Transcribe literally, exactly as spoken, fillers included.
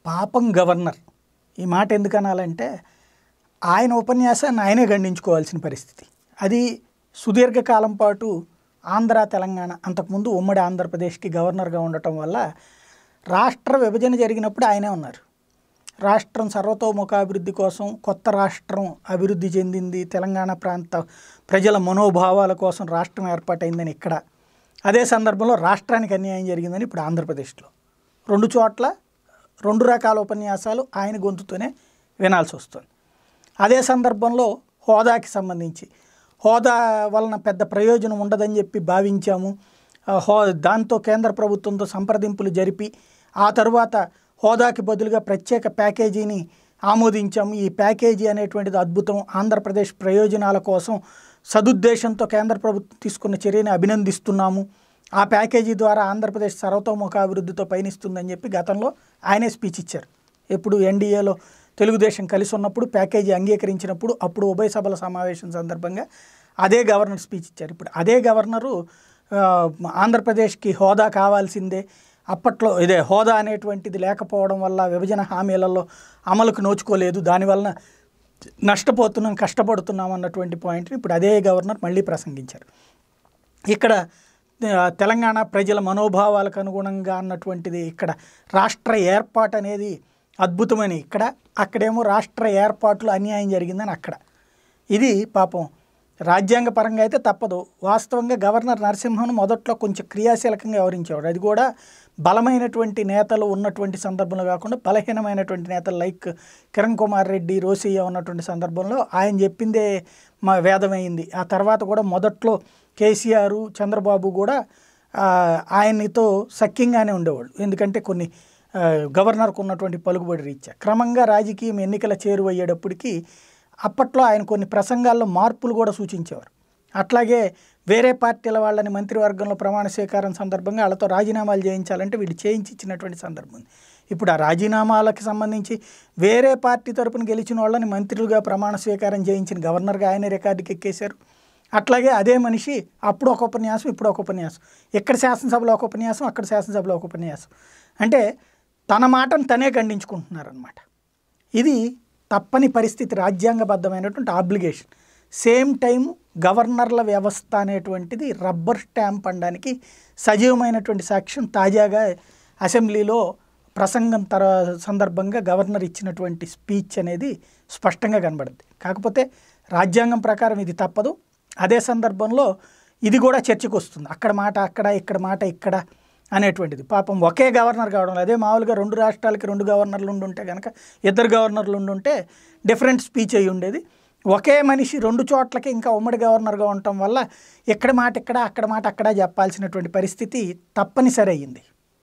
పాపం గవర్నర్ ఈ మాట ఎందుకు అనాలంటే ఆయన ఉపన్యాసాన్ని ఆయనే ఖండించుకోవాల్సిన పరిస్థితి. అది సుదీర్ఘకాలం పాటు ఆంధ్ర తెలంగాణ అంతకుముందు ఉమ్మడి ఆంధ్రప్రదేశ్కి గవర్నర్గా ఉండటం వల్ల రాష్ట్ర విభజన జరిగినప్పుడు ఆయనే ఉన్నారు. రాష్ట్రం సర్వతోముఖాభివృద్ధి కోసం కొత్త రాష్ట్రం అభివృద్ధి చెందింది, తెలంగాణ ప్రాంత ప్రజల మనోభావాల కోసం రాష్ట్రం ఏర్పాటైందని ఇక్కడ, అదే సందర్భంలో రాష్ట్రానికి అన్యాయం జరిగిందని ఇప్పుడు ఆంధ్రప్రదేశ్లో రెండు చోట్ల రెండు రకాల ఉపన్యాసాలు ఆయన గొంతుతోనే వినాల్సి వస్తుంది. అదే సందర్భంలో హోదాకి సంబంధించి హోదా వలన పెద్ద ప్రయోజనం ఉండదని చెప్పి భావించాము, హో దాంతో కేంద్ర ప్రభుత్వంతో సంప్రదింపులు జరిపి ఆ తరువాత హోదాకి బదులుగా ప్రత్యేక ప్యాకేజీని ఆమోదించాము, ఈ ప్యాకేజీ అనేటువంటిది అద్భుతం, ఆంధ్రప్రదేశ్ ప్రయోజనాల కోసం సదుద్దేశంతో కేంద్ర ప్రభుత్వం తీసుకున్న చర్యని అభినందిస్తున్నాము, ఆ ప్యాకేజీ ద్వారా ఆంధ్రప్రదేశ్ సర్వతోముఖాభివృద్ధితో పయనిస్తుందని చెప్పి గతంలో ఆయనే స్పీచ్ ఇచ్చారు. ఎప్పుడు ఎన్డీఏలో తెలుగుదేశం కలిసి ఉన్నప్పుడు ప్యాకేజీ అంగీకరించినప్పుడు అప్పుడు ఉభయ సభల సమావేశం సందర్భంగా అదే గవర్నర్ స్పీచ్ ఇచ్చారు. ఇప్పుడు అదే గవర్నరు ఆంధ్రప్రదేశ్కి హోదా కావాల్సిందే, అప్పట్లో ఇదే హోదా అనేటువంటిది లేకపోవడం వల్ల విభజన హామీలలో అమలుకు నోచుకోలేదు, దానివలన నష్టపోతున్నాం కష్టపడుతున్నాం అన్నటువంటి పాయింట్ని ఇప్పుడు అదే గవర్నర్ మళ్ళీ ప్రసంగించారు. ఇక్కడ తెలంగాణ ప్రజల మనోభావాలకు అనుగుణంగా అన్నటువంటిది ఇక్కడ రాష్ట్ర ఏర్పాటు అనేది అద్భుతమని ఇక్కడ, అక్కడేమో రాష్ట్ర ఏర్పాట్లు అన్యాయం జరిగిందని అక్కడ. ఇది పాపం రాజ్యాంగ పరంగా అయితే తప్పదు. వాస్తవంగా గవర్నర్ నరసింహన్ మొదట్లో కొంచెం క్రియాశీలకంగా వ్యవహరించేవాడు, అది కూడా బలమైనటువంటి నేతలు ఉన్నటువంటి సందర్భంలో కాకుండా బలహీనమైనటువంటి నేతలు లైక్ కిరణ్ కుమార్ రెడ్డి, రోసయ్య ఉన్నటువంటి సందర్భంలో ఆయన చెప్పిందే మా వేదమైంది. ఆ తర్వాత కూడా మొదట్లో కేసీఆర్, చంద్రబాబు కూడా ఆయనతో సఖ్యంగానే ఉండేవాళ్ళు, ఎందుకంటే కొన్ని గవర్నర్కు ఉన్నటువంటి పలుకుబడి రీత్యా. క్రమంగా రాజకీయం ఎన్నికల చేరువయ్యేటప్పటికి అప్పట్లో ఆయన కొన్ని ప్రసంగాల్లో మార్పులు కూడా సూచించేవారు. అట్లాగే వేరే పార్టీల వాళ్ళని మంత్రివర్గంలో ప్రమాణ స్వీకారం సందర్భంగా వాళ్ళతో రాజీనామాలు చేయించాలంటే వీళ్ళు చేయించి ఇచ్చినటువంటి సందర్భం ఉంది. ఇప్పుడు ఆ రాజీనామాలకు సంబంధించి వేరే పార్టీ తరపున గెలిచిన వాళ్ళని మంత్రులుగా ప్రమాణ స్వీకారం చేయించిన గవర్నర్గా ఆయన రికార్డుకి ఎక్కేశారు. అట్లాగే అదే మనిషి అప్పుడు ఒక ఉపన్యాసం ఇప్పుడు ఒక ఉపన్యాసం, ఇక్కడ శాసనసభలో ఒక ఉపన్యాసం అక్కడ శాసనసభలో ఒక ఉపన్యాసం, అంటే తన మాటను తనే ఖండించుకుంటున్నారనమాట. ఇది తప్పని పరిస్థితి, రాజ్యాంగబద్ధమైనటువంటి ఆబ్లిగేషన్. సేమ్ టైం గవర్నర్ల వ్యవస్థ అనేటువంటిది రబ్బర్ స్టాంప్ అనడానికి సజీవమైనటువంటి సాక్ష్యం తాజాగా అసెంబ్లీలో ప్రసంగం తర సందర్భంగా గవర్నర్ ఇచ్చినటువంటి స్పీచ్ అనేది స్పష్టంగా కనబడుద్ది. కాకపోతే రాజ్యాంగం ప్రకారం ఇది తప్పదు. అదే సందర్భంలో ఇది కూడా చర్చకు వస్తుంది, అక్కడ మాట అక్కడ ఇక్కడ మాట ఇక్కడ అనేటువంటిది. పాపం ఒకే గవర్నర్ కావడం, అదే మామూలుగా రెండు రాష్ట్రాలకి రెండు గవర్నర్లు ఉండుంటే కనుక, ఇద్దరు గవర్నర్లు ఉండుంటే డిఫరెంట్ స్పీచ్ అయ్యి ఉండేది. ఒకే మనిషి రెండు చోట్లకి ఇంకా ఉమ్మడి గవర్నర్గా ఉండటం వల్ల ఇక్కడ మాట ఇక్కడ అక్కడ మాట అక్కడ చెప్పాల్సినటువంటి పరిస్థితి తప్పనిసరి అయ్యింది.